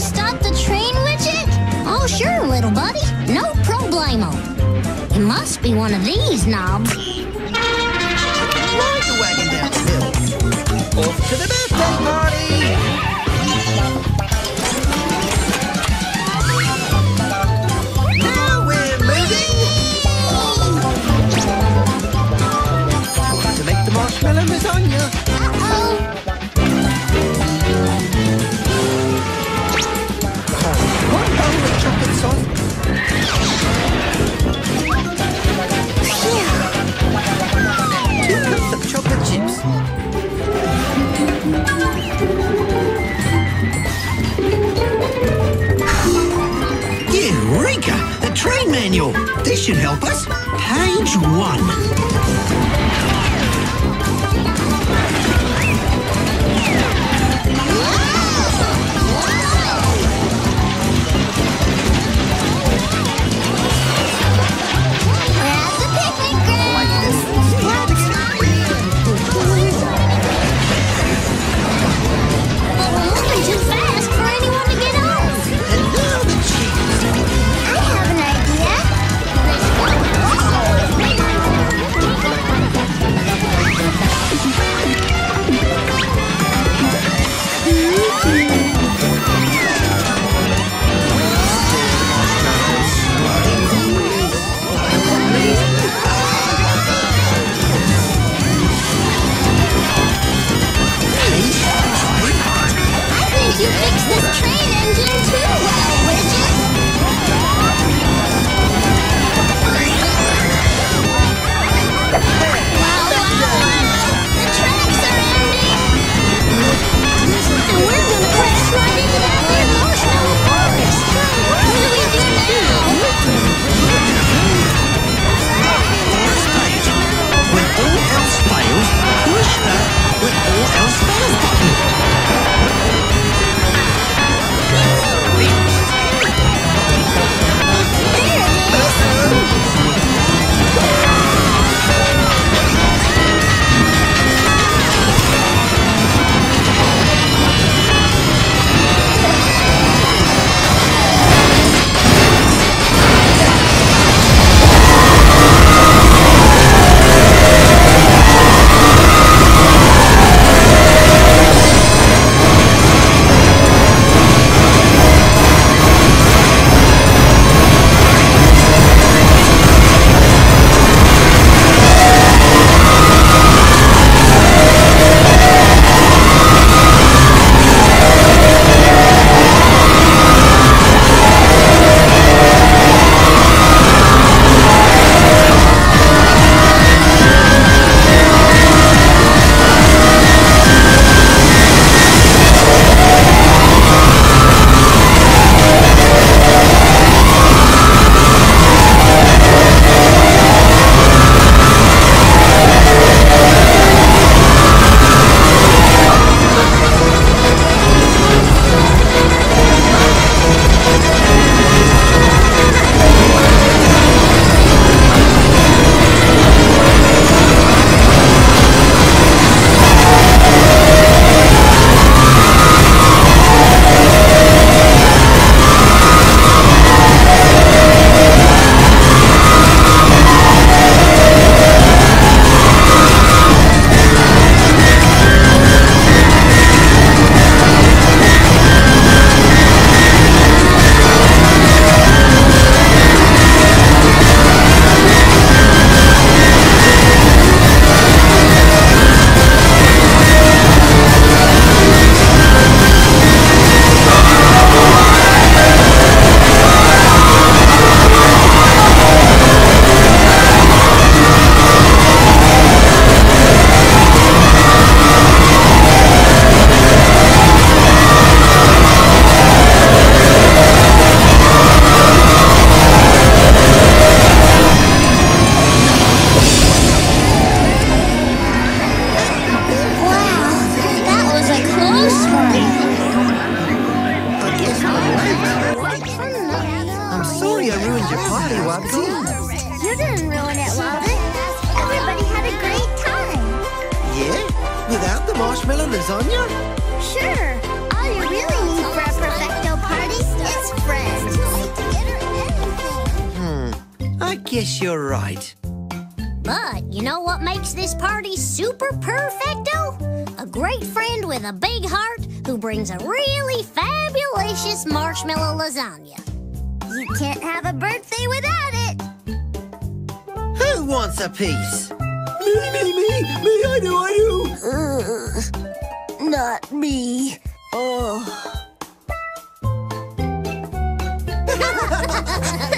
start the train, Widget? Oh, sure, little buddy. No problemo. It must be one of these knobs. Ride the wagon down the hill. Off to the birthday party! Now we're moving! To make the marshmallow lasagna. Uh-oh. One bowl of chocolate sauce. Phew. 2 cups of chocolate chips. Eureka! The train manual. This should help us. Page 1. You fixed this train engine too well, Widget. Wow, the tracks are ending. And we're gonna crash right into that big marshmallow forest. What do we do now? When all else fails, push the when all else fails button. You didn't ruin it, Wubbzy. Everybody had a great time. Yeah? Without the marshmallow lasagna? Sure. All you really need for a perfecto party guess you're right. But you know what makes this party super perfecto? A great friend with a big heart who brings a really fabulous marshmallow lasagna. You can't have a birthday without it. Who wants a piece? Me, I do. Not me. Oh.